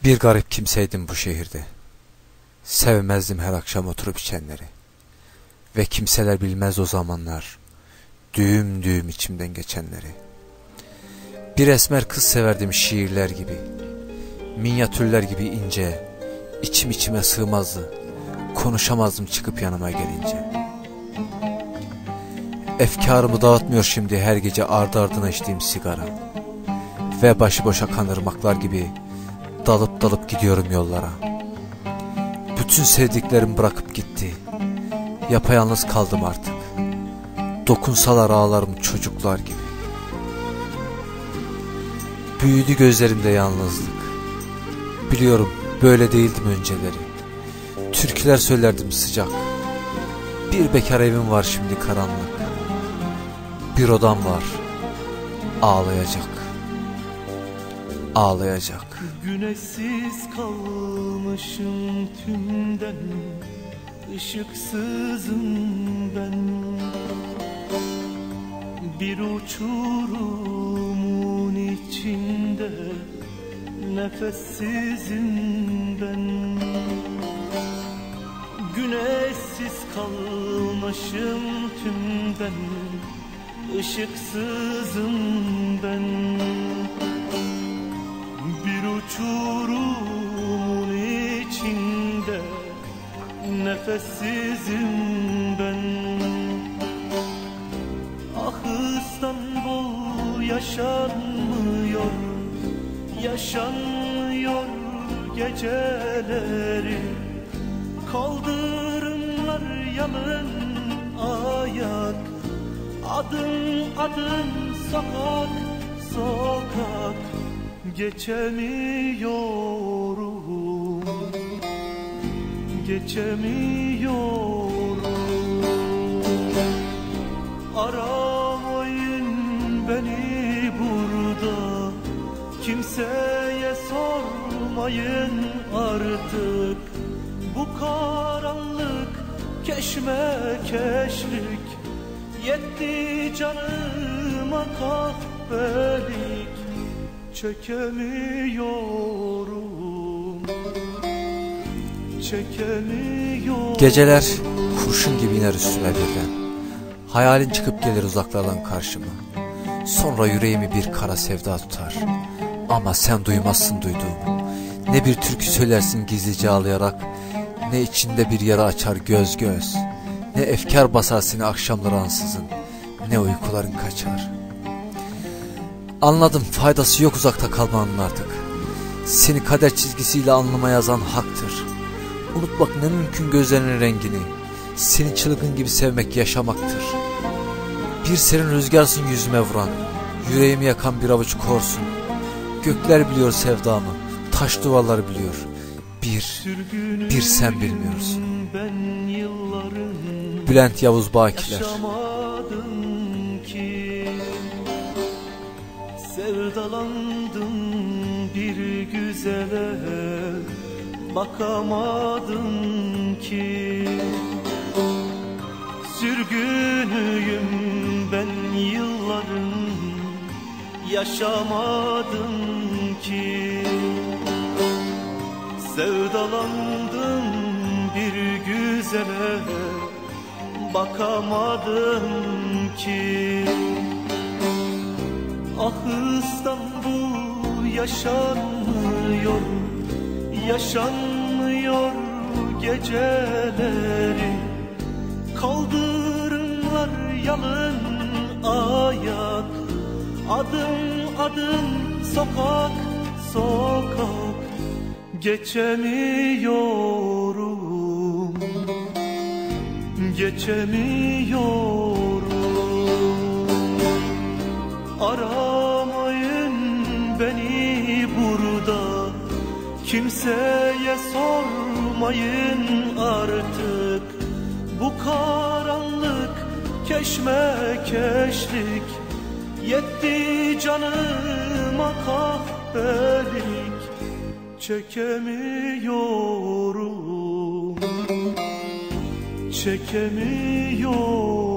Bir garip kimseydim bu şehirde. Sevmezdim her akşam oturup içenleri. Ve kimseler bilmez o zamanlar düğüm düğüm içimden geçenleri. Bir esmer kız severdim şiirler gibi, minyatürler gibi ince. İçim içime sığmazdı, konuşamazdım çıkıp yanıma gelince. Efkarımı dağıtmıyor şimdi her gece ardı ardına içtiğim sigara. Ve başıboş akan ırmaklar gibi dalıp dalıp gidiyorum yollara. Bütün sevdiklerimi bırakıp gitti. Yapayalnız kaldım artık. Dokunsalar ağlarım çocuklar gibi. Büyüdü gözlerimde yalnızlık. Biliyorum böyle değildim önceleri. Türküler söylerdim sıcak. Bir bekar evim var şimdi karanlık. Bir odam var ağlayacak. Ağlayacak. Güneşsiz kalmışım tümden, ışıksızım ben. Bir uçurumun içinde nefessizim ben. Güneşsiz kalmışım tümden, ışıksızım ben. Bir uçurumun içinde nefessizim ben. Ah İstanbul yaşanmıyor, yaşanmıyor geceleri. Kaldırımlar yalın ayak, adım adım sokak sokak. Geçemiyorum, geçemiyorum. Aramayın beni burada, kimseye sormayın artık. Bu karanlık keşmekeşlik yetti canıma kahpelik. Çekemiyorum, çekemiyorum. Geceler kurşun gibi iner üstüme birden. Hayalin çıkıp gelir uzaklardan karşıma. Sonra yüreğimi bir kara sevda tutar. Ama sen duymazsın duyduğumu. Ne bir türkü söylersin gizlice ağlayarak, ne içinde bir yara açar göz göz. Ne efkar basar seni akşamları ansızın, ne uykuların kaçar. Anladım, faydası yok uzakta kalmanın artık. Seni kader çizgisiyle alnıma yazan haktır. Unutmak ne mümkün gözlerinin rengini. Seni çılgın gibi sevmek yaşamaktır. Bir serin rüzgarsın yüzüme vuran, yüreğimi yakan bir avuç korsun. Gökler biliyor sevdamı, taş duvarlar biliyor. Bir sen bilmiyorsun. Bülent Yavuz Bakiler. Sevdalandım bir güzele, bakamadım ki. Sürgünüyüm ben yılların, yaşamadım ki. Sevdalandım bir güzele, bakamadım ki. Ah İstanbul yaşanmıyor, yaşanmıyor geceleri. Kaldırımlar yalın ayak, adım adım sokak sokak. Geçemiyorum, geçemiyorum. Aramayın beni burada, kimseye sormayın artık. Bu karanlık keşmekeşlik yetti canıma kahpelik. Çekemiyorum, çekemiyorum.